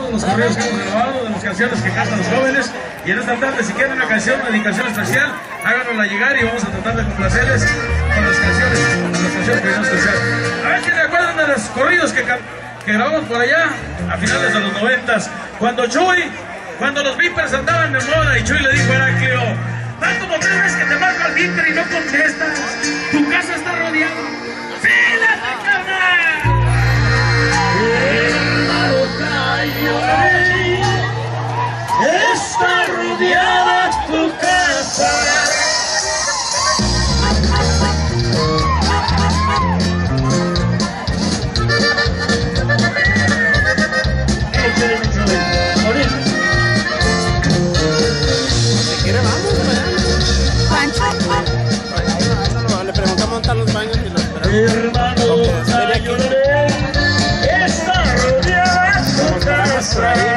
todos los correos que hemos grabado, de las canciones que cantan los jóvenes. Y en esta tarde, si quieren una canción, una dedicación especial, háganosla llegar y vamos a tratar de complacerles con las canciones que queremos escuchar. A ver si recuerdan de los corridos que grabamos por allá a finales de los 90s, cuando los Vipers andaban de moda y Chuy le dijo a Heraclio: "Va como 3 veces que te marco al Viper y no contestas, tu casa está rodeada, ¡fílate, carnal! Está rodeada tu casa". Si quiere vamos, Pancho. le preguntamos dónde están los baños y lo esperamos. Hermano, está rodeada tu casa.